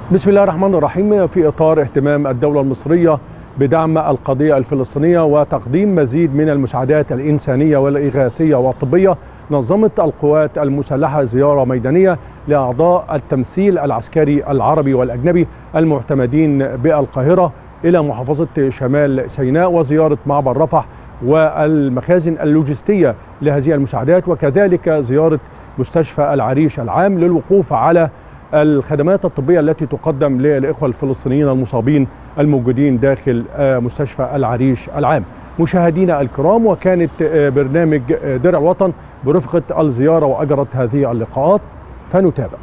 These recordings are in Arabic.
بسم الله الرحمن الرحيم. في إطار اهتمام الدولة المصرية بدعم القضية الفلسطينية وتقديم مزيد من المساعدات الإنسانية والإغاثية والطبية، نظمت القوات المسلحة زيارة ميدانية لأعضاء التمثيل العسكري العربي والأجنبي المعتمدين بالقاهرة إلى محافظة شمال سيناء، وزيارة معبر رفح والمخازن اللوجستية لهذه المساعدات، وكذلك زيارة مستشفى العريش العام للوقوف على الخدمات الطبية التي تقدم للإخوة الفلسطينيين المصابين الموجودين داخل مستشفى العريش العام. مشاهدينا الكرام، وكانت برنامج درع الوطن برفقة الزيارة وأجرت هذه اللقاءات، فنتابع.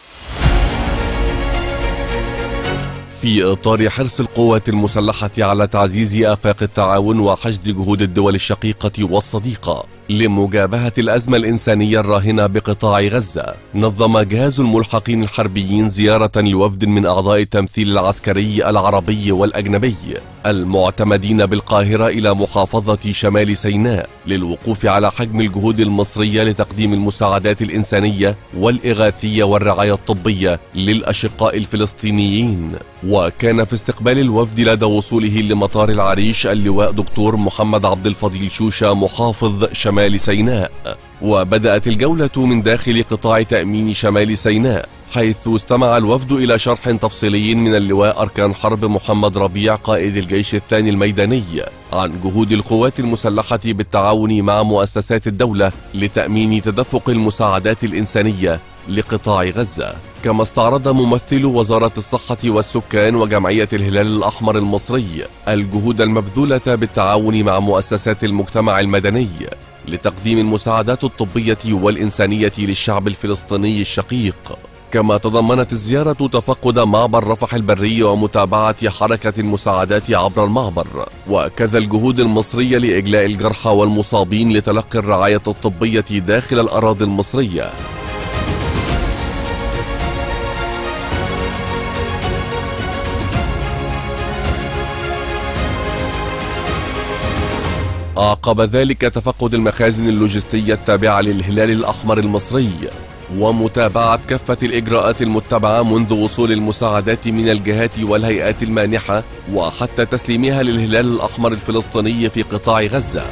في إطار حرص القوات المسلحة على تعزيز آفاق التعاون وحشد جهود الدول الشقيقة والصديقة لمجابهة الأزمة الإنسانية الراهنة بقطاع غزة، نظم جهاز الملحقين الحربيين زيارة لوفد من أعضاء التمثيل العسكري العربي والأجنبي المعتمدين بالقاهرة إلى محافظة شمال سيناء للوقوف على حجم الجهود المصرية لتقديم المساعدات الإنسانية والإغاثية والرعاية الطبية للأشقاء الفلسطينيين. وكان في استقبال الوفد لدى وصوله لمطار العريش اللواء دكتور محمد عبد الفضيل شوشة محافظ شمال سيناء. وبدأت الجولة من داخل قطاع تأمين شمال سيناء، حيث استمع الوفد إلى شرح تفصيلي من اللواء أركان حرب محمد ربيع قائد الجيش الثاني الميداني عن جهود القوات المسلحة بالتعاون مع مؤسسات الدولة لتأمين تدفق المساعدات الإنسانية لقطاع غزة. كما استعرض ممثل وزارة الصحة والسكان وجمعية الهلال الأحمر المصري الجهود المبذولة بالتعاون مع مؤسسات المجتمع المدني لتقديم المساعدات الطبية والإنسانية للشعب الفلسطيني الشقيق. كما تضمنت الزيارة تفقد معبر رفح البري ومتابعة حركة المساعدات عبر المعبر، وكذا الجهود المصرية لإجلاء الجرحى والمصابين لتلقي الرعاية الطبية داخل الأراضي المصرية. أعقب ذلك تفقد المخازن اللوجستية التابعة للهلال الأحمر المصري ومتابعة كافة الإجراءات المتبعة منذ وصول المساعدات من الجهات والهيئات المانحة وحتى تسليمها للهلال الأحمر الفلسطيني في قطاع غزة.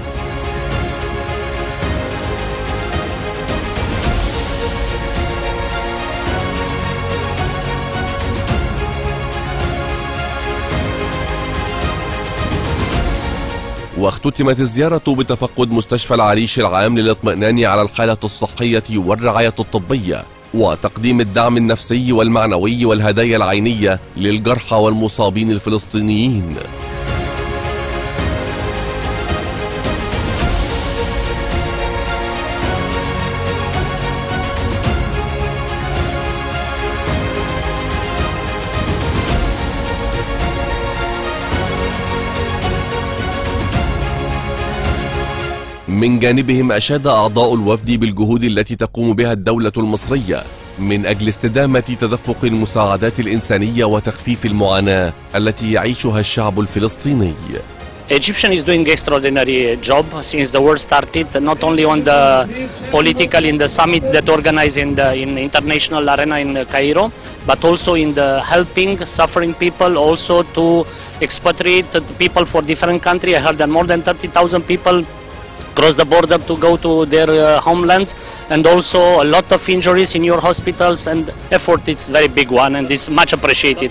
واختتمت الزيارة بتفقد مستشفى العريش العام للاطمئنان على الحالة الصحية والرعاية الطبية وتقديم الدعم النفسي والمعنوي والهدايا العينية للجرحى والمصابين الفلسطينيين. من جانبهم أشاد أعضاء الوفد بالجهود التي تقوم بها الدولة المصرية من أجل استدامة تدفق المساعدات الإنسانية وتخفيف المعاناة التي يعيشها الشعب الفلسطيني. Egyptian is doing extraordinary job since the war started, not only on the political in the summit that organized in the international arena in Cairo, but also in the helping suffering people, also to expatriate people for different countries. I heard that more than 30,000 people cross the border to go to their homelands, and also a lot of injuries in your hospitals, and effort is very big one and is much appreciated.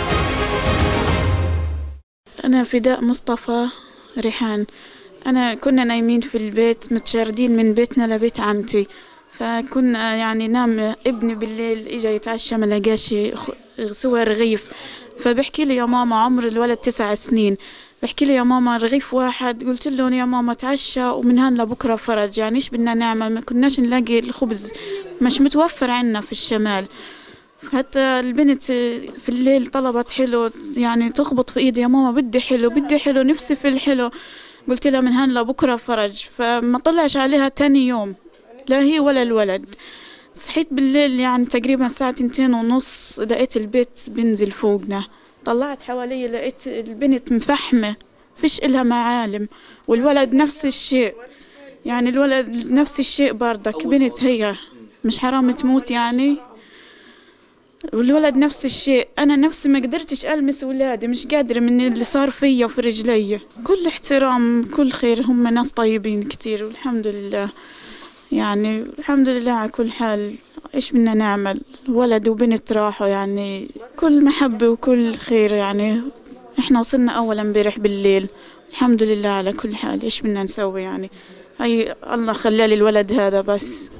أنا فداء مصطفى ريحان. كنا نايمين في البيت متشردين من بيتنا لبيت عمتي، فكنا يعني نام ابني بالليل اجا يتعشى ما لقاش سوى رغيف، فبحكي لي يا ماما عمر الولد 9 سنين، بحكي لي يا ماما رغيف واحد. قلت له يا ماما تعشى ومن هان لبكره فرج، يعني ايش بدنا نعمل؟ ما كناش نلاقي الخبز، مش متوفر عنا في الشمال. حتى البنت في الليل طلبت حلو، يعني تخبط في ايدي يا ماما بدي حلو بدي حلو نفسي في الحلو. قلت لها من هان لبكره فرج، فما طلعش عليها تاني يوم لا هي ولا الولد. صحيت بالليل يعني تقريبا الساعة 2:30 لقيت البيت بنزل فوقنا، طلعت حوالي لقيت البنت مفحمة فيش إلها معالم، والولد نفس الشيء، يعني الولد نفس الشيء بردك. بنت هي مش حرام تموت يعني. والولد نفس الشيء. أنا نفسي ما قدرتش ألمس ولادي، مش قادرة من اللي صار فيا وفي رجلي. كل احترام كل خير، هم ناس طيبين كتير والحمد لله. يعني الحمد لله على كل حال. إيش بدنا نعمل؟ ولد وبنت راحوا، يعني كل محبة وكل خير. يعني إحنا وصلنا أول امبارح بالليل، الحمد لله على كل حال. إيش بدنا نسوي يعني؟ هي الله خلالي الولد هذا بس.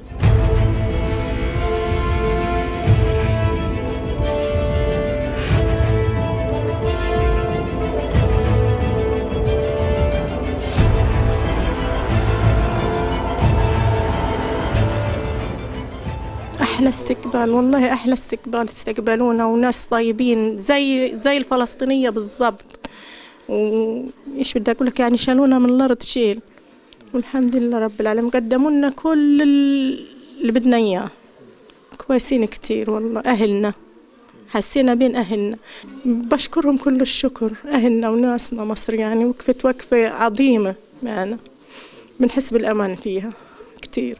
أحلى استقبال، والله أحلى استقبال استقبلونا، وناس طيبين زي الفلسطينية بالضبط. وإيش بدي أقول لك، يعني شالونا من الأرض شيل، والحمد لله رب العالمين. قدموا لنا كل اللي بدنا إياه، كويسين كتير والله. أهلنا حسينا بين أهلنا، بشكرهم كل الشكر. أهلنا وناسنا مصر يعني وقفت وقفة عظيمة معنا، بنحس بالأمان فيها كتير.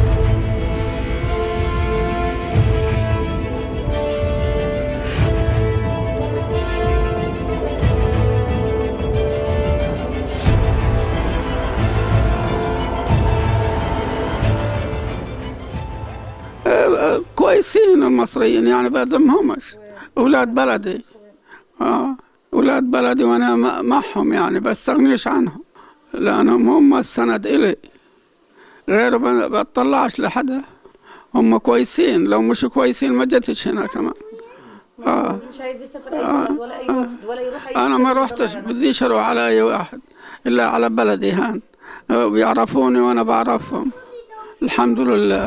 كويسين المصريين، يعني بقدمهمش أولاد بلدي. أولاد بلدي وأنا معهم، يعني بستغنيش عنهم لأنهم هم السند إلي، غيره بطلعش لحدا. هم كويسين، لو مش كويسين ما جتش هنا كمان. مش عايز يسافر أي بلد ولا أي وفد ولا يروح أي. أنا ما روحتش، بديش أروح على أي واحد إلا على بلدي هان، بيعرفوني وأنا بعرفهم الحمد لله.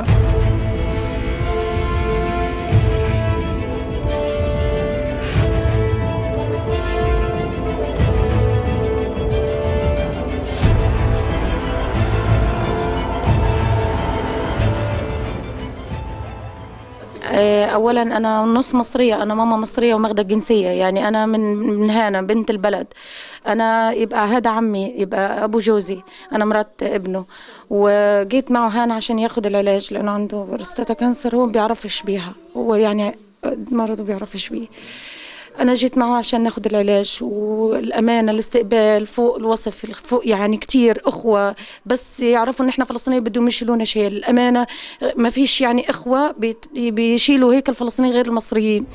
أولا أنا نص مصرية، أنا ماما مصرية وماخدة الجنسية، يعني أنا من هنا بنت البلد. أنا يبقى هذا عمي، يبقى أبو جوزي، أنا مرات ابنه، وجيت معه هنا عشان ياخد العلاج لأنه عنده بروستاتا كانسر. هو بيعرفش بيها، هو يعني مرضه بيعرفش بيه. أنا جيت معه عشان ناخد العلاج، والأمانة الاستقبال فوق الوصف، فوق يعني كتير أخوة بس يعرفوا إن إحنا فلسطينيين بدهم يشيلونا شيل. الأمانة ما فيش يعني إخوة بيشيلوا هيك الفلسطينيين غير المصريين.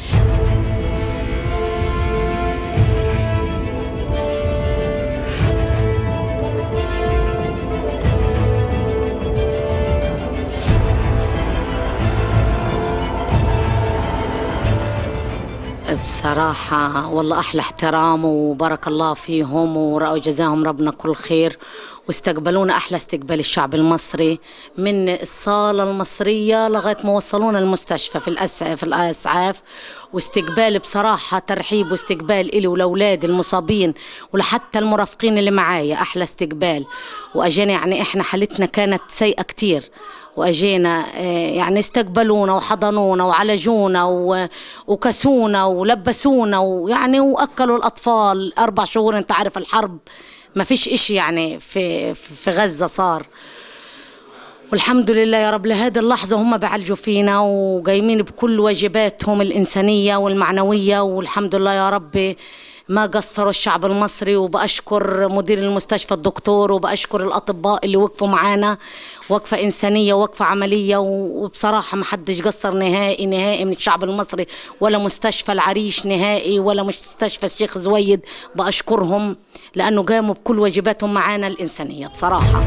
بصراحة والله أحلى احترام وبارك الله فيهم، ورأوا جزاهم ربنا كل خير، واستقبلونا أحلى استقبال الشعب المصري، من الصالة المصرية لغاية ما وصلونا المستشفى في الأسعاف. واستقبال بصراحة ترحيب واستقبال إلي ولأولادي المصابين ولحتى المرافقين اللي معايا، أحلى استقبال. وأجينا يعني إحنا حالتنا كانت سيئة كتير، واجينا يعني استقبلونا وحضنونا وعالجونا وكسونا ولبسونا، ويعني واكلوا الاطفال 4 شهور. انت عارف الحرب ما فيش اشي يعني في غزة صار. والحمد لله يا رب لهذه اللحظة هم بعالجوا فينا وقايمين بكل واجباتهم الإنسانية والمعنوية، والحمد لله يا رب ما قصروا الشعب المصري. وبأشكر مدير المستشفى الدكتور، وبأشكر الأطباء اللي وقفوا معانا وقفة إنسانية وقفة عملية. وبصراحة ما حدش قصر نهائي نهائي من الشعب المصري، ولا مستشفى العريش نهائي ولا مستشفى الشيخ زويد. بأشكرهم لأنه قاموا بكل واجباتهم معانا الإنسانية بصراحة.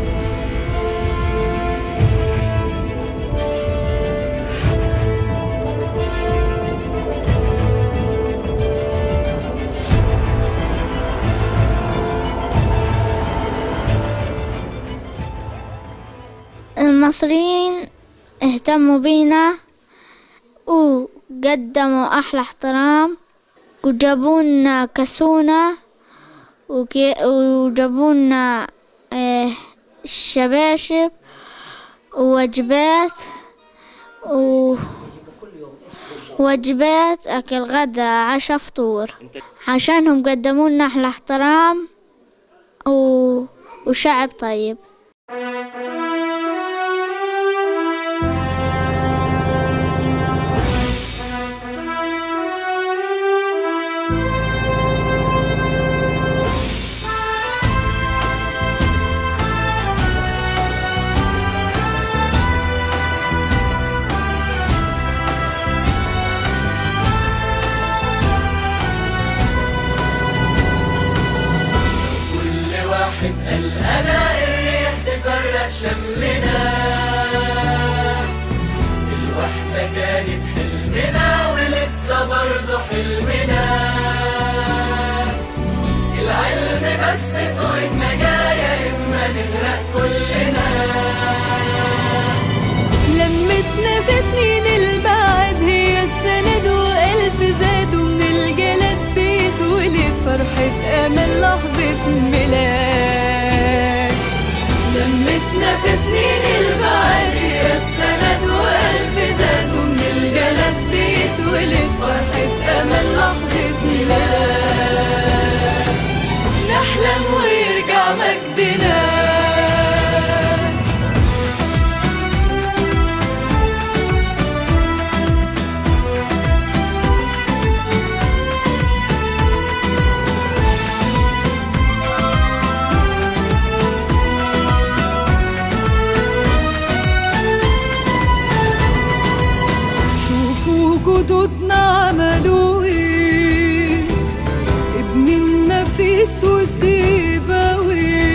المصريين اهتموا بينا وقدموا أحلى احترام، وجابونا كسونا وجابونا شباشب ووجبات ووجبات أكل غدا عشاء فطور، عشانهم قدمونا أحلى احترام وشعب طيب. يفرق شملنا، الوحدة كانت حلمنا ولسه برضه حلمنا، العلم بس طريق نجاة إما نغرق كلنا. لمتنا في سنين البعد هي السند وألف زادوا من الجلد بيت ولد فرحة أمل لحظة ميلاد. لمتنا في سنين البعد هي السند وألف زادوا من الجلد بيت ولد فرحة أمل لحظة ميلاد، نحلم ويرجع مجدنا. جدودنا عملوا ايه، ابن النفيس وسيبوي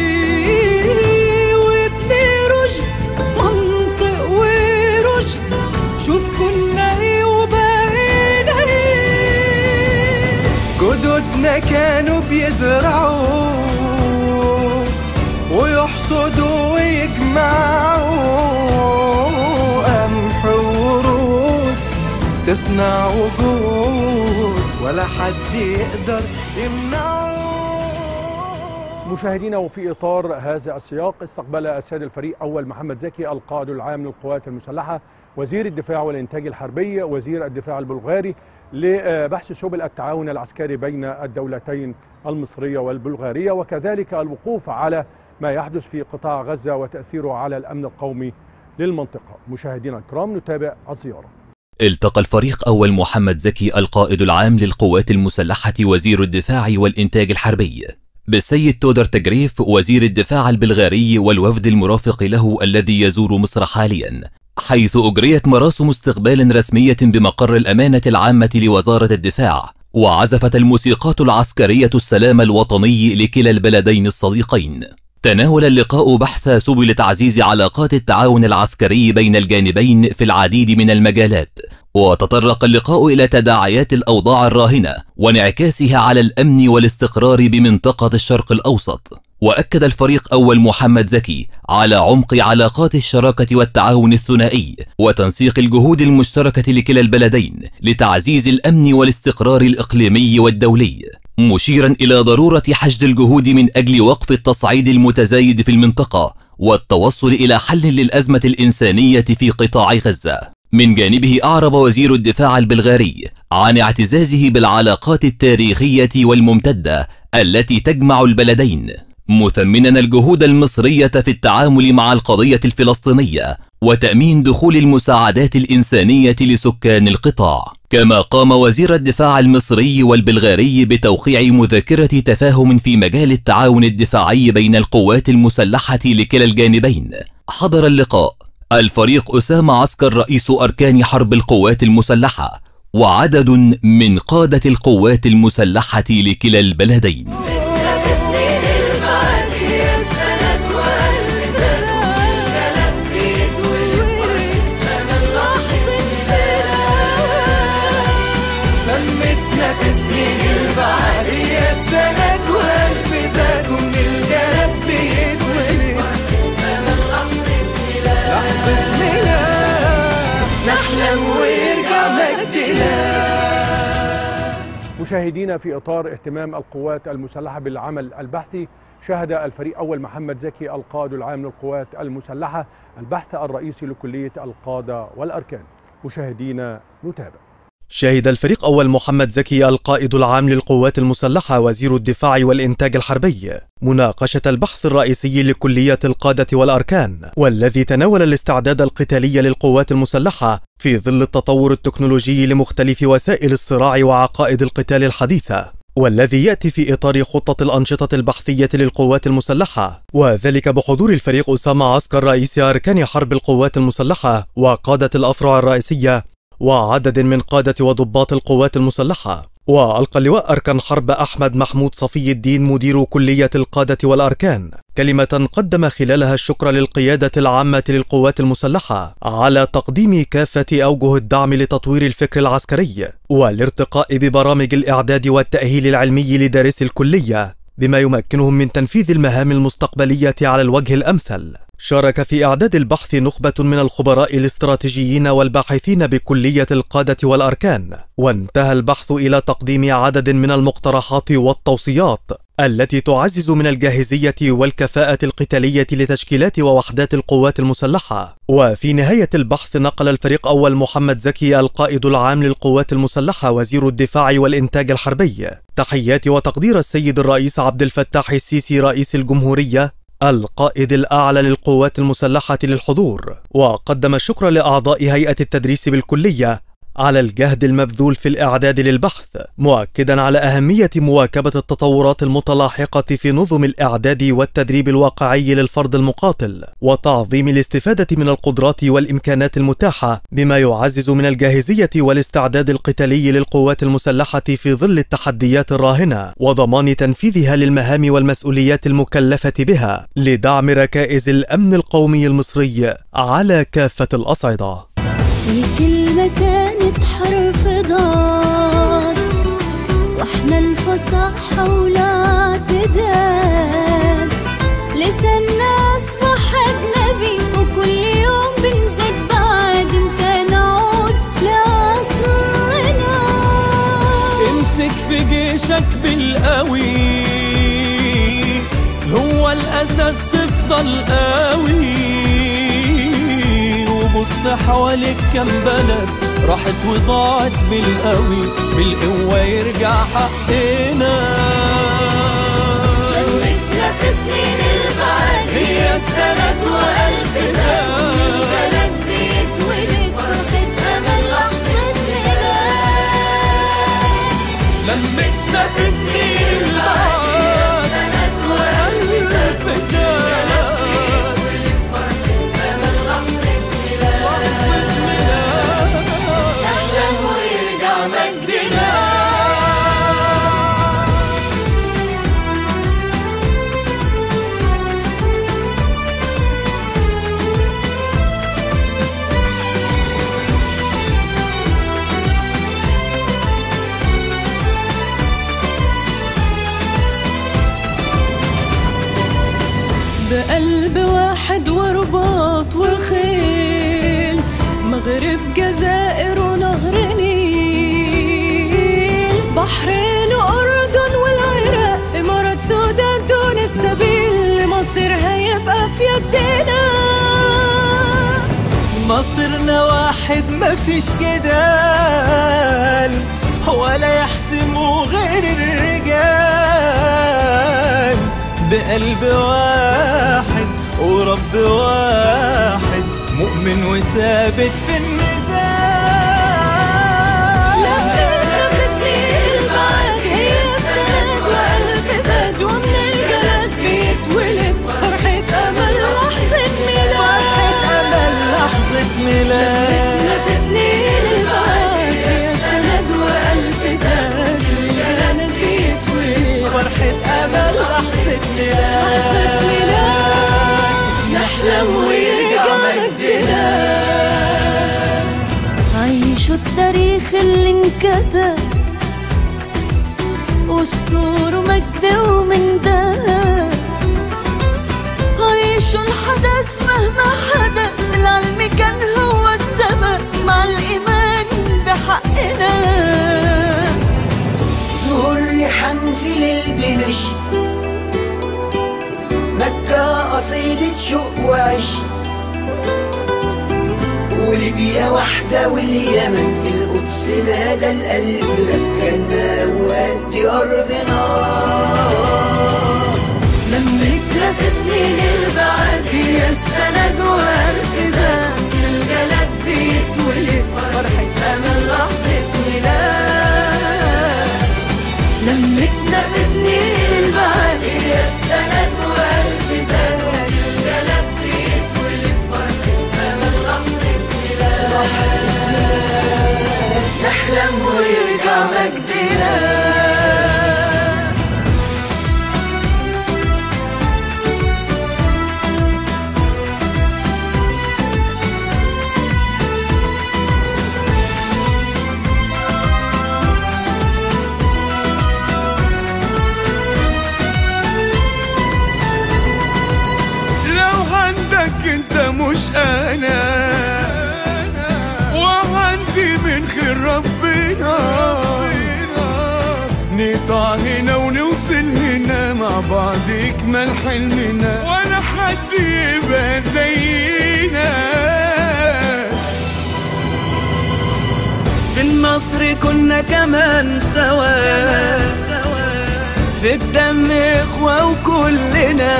وابن رشد منطق ورشد، شوف كنا ايه وبقينا ايه. جدودنا كانوا بيزرعوا ويحصدوا ويجمعوا قمح ورود تصنع وجود ولا حد يقدر يمنعه. مشاهدينا، وفي إطار هذا السياق استقبل السيد الفريق أول محمد زكي القائد العام للقوات المسلحة وزير الدفاع والإنتاج الحربي وزير الدفاع البلغاري لبحث سبل التعاون العسكري بين الدولتين المصرية والبلغارية، وكذلك الوقوف على ما يحدث في قطاع غزة وتأثيره على الأمن القومي للمنطقة. مشاهدينا الكرام، نتابع الزيارة. التقى الفريق أول محمد زكي القائد العام للقوات المسلحة وزير الدفاع والإنتاج الحربي بالسيد تودر تجريف وزير الدفاع البلغاري والوفد المرافق له الذي يزور مصر حاليا، حيث أجريت مراسم استقبال رسمية بمقر الأمانة العامة لوزارة الدفاع، وعزفت الموسيقات العسكرية السلام الوطني لكلا البلدين الصديقين. تناول اللقاء بحث سبل تعزيز علاقات التعاون العسكري بين الجانبين في العديد من المجالات، وتطرق اللقاء إلى تداعيات الأوضاع الراهنة وانعكاسها على الأمن والاستقرار بمنطقة الشرق الأوسط. وأكد الفريق أول محمد زكي على عمق علاقات الشراكة والتعاون الثنائي وتنسيق الجهود المشتركة لكلا البلدين لتعزيز الأمن والاستقرار الإقليمي والدولي، مشيرا إلى ضرورة حشد الجهود من أجل وقف التصعيد المتزايد في المنطقة والتوصل إلى حل للأزمة الإنسانية في قطاع غزة. من جانبه أعرب وزير الدفاع البلغاري عن اعتزازه بالعلاقات التاريخية والممتدة التي تجمع البلدين، مثمنا الجهود المصرية في التعامل مع القضية الفلسطينية وتأمين دخول المساعدات الإنسانية لسكان القطاع. كما قام وزير الدفاع المصري والبلغاري بتوقيع مذكرة تفاهم في مجال التعاون الدفاعي بين القوات المسلحة لكلا الجانبين. حضر اللقاء الفريق أسامة عسكر رئيس أركان حرب القوات المسلحة وعدد من قادة القوات المسلحة لكلا البلدين. مشاهدينا، في إطار اهتمام القوات المسلحة بالعمل البحثي، شهد الفريق أول محمد زكي القائد العام للقوات المسلحة البحث الرئيسي لكلية القادة والأركان. مشاهدينا نتابع. شهد الفريق أول محمد زكي القائد العام للقوات المسلحة وزير الدفاع والإنتاج الحربي مناقشة البحث الرئيسي لكلية القادة والأركان، والذي تناول الاستعداد القتالي للقوات المسلحة في ظل التطور التكنولوجي لمختلف وسائل الصراع وعقائد القتال الحديثة، والذي يأتي في إطار خطة الأنشطة البحثية للقوات المسلحة، وذلك بحضور الفريق أسامة عسكر رئيس أركان حرب القوات المسلحة وقادة الأفرع الرئيسية وعدد من قادة وضباط القوات المسلحة. وألقى اللواء أركان حرب أحمد محمود صفي الدين مدير كلية القادة والأركان كلمة قدم خلالها الشكر للقيادة العامة للقوات المسلحة على تقديم كافة أوجه الدعم لتطوير الفكر العسكري والارتقاء ببرامج الإعداد والتأهيل العلمي لدارسي الكلية بما يمكنهم من تنفيذ المهام المستقبلية على الوجه الأمثل. شارك في إعداد البحث نخبة من الخبراء الاستراتيجيين والباحثين بكلية القادة والأركان، وانتهى البحث إلى تقديم عدد من المقترحات والتوصيات التي تعزز من الجاهزية والكفاءة القتالية لتشكيلات ووحدات القوات المسلحة. وفي نهاية البحث نقل الفريق أول محمد زكي القائد العام للقوات المسلحة وزير الدفاع والإنتاج الحربي تحيات وتقدير السيد الرئيس عبد الفتاح السيسي رئيس الجمهورية القائد الأعلى للقوات المسلحة للحضور، وقدم الشكر لأعضاء هيئة التدريس بالكلية على الجهد المبذول في الإعداد للبحث، مؤكدا على أهمية مواكبة التطورات المتلاحقة في نظم الإعداد والتدريب الواقعي للفرد المقاتل، وتعظيم الاستفادة من القدرات والإمكانات المتاحة بما يعزز من الجاهزية والاستعداد القتالي للقوات المسلحة في ظل التحديات الراهنة، وضمان تنفيذها للمهام والمسؤوليات المكلفة بها لدعم ركائز الأمن القومي المصري على كافة الأصعدة. الكلمة كانت حرف ضاد واحنا الفصاحة والاعتدال، لساننا أصبح أجنبي وكل يوم بنزيد بعد امتى نعود لأصلنا. امسك في جيشك بالقوي هو الأساس تفضل قوي، بص حواليك كم بلد راحت وضاعت بالقوي، بالقوة يرجع حقنا. لمتنا في سنين البعد هي السند وألف زاد، البلد بيتولد فرحة أمل لحظة ميلاد. لمتنا في سنين البعد هي السند وألف زاد، بقلب واحد ورباط وخيل، مغرب جزائر ونهر نيل، بحرين وأردن والعراق، إمارات سودان تونس، سبيل مصر هيبقى في يدنا. مصرنا واحد مفيش جدال ولا يحسموا غير الرجال، بقلب واحد ورب واحد مؤمن وثابت في النزال. لمتنا في سنين البعد هي السند وألف زاد، ومن الجلد بيتولد فرحة أمل لحظة ميلاد، فرحة أمل لحظة ميلاد. لمتنا في سنين البعد هي السند وألف زاد، الجلد بيتولد فرحة أمل لحظة ميلاد، نحلم ويرجع مجدنا. عيشوا التاريخ اللي انكتب والصور مجد ومن دهب، عيشوا الحدث مهما حدث، العلم كان هو السبب مع الإيمان بحقنا. ظهور ريحان في ليل دمشق، مكة قصيدة شوق وعشق، وليبيا واحدة واليمن، القدس نادى القلب ركنا وقال دي أرضنا. لمتنا في سنين البعد هي السند وألف زاد، الجلد بيتولد فرحة أمل لحظة ميلاد. لمتنا في سنين البعد هي السند وألف زاد، الجلد بيتولد فرحة أمل لحظة ميلاد، نحلم ويرجع مجدنا. أنا مش أنا، وعندي من خير ربنا نقطع هنا ونوصل هنا مع بعض يكمل حلمنا، ولا حد يبقى زينا. في النصر كنا كمان سوا، في الدم إخوة وكلنا،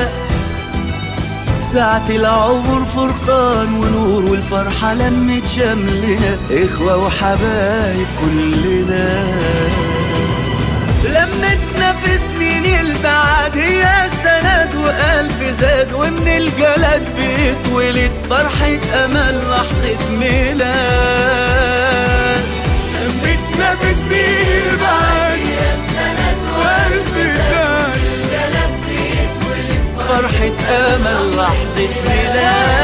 ساعة العبور فرقان ونور والفرحة لمت شملنا، إخوة وحبايب كلنا. لمتنا في سنين البعد هي سند وألف زاد، ومن الجلد بيتولد فرحة أمل لحظة ميلاد. لمتنا في سنين البعد هي سند وألف زاد، فرحة أمل لحظة ميلاد.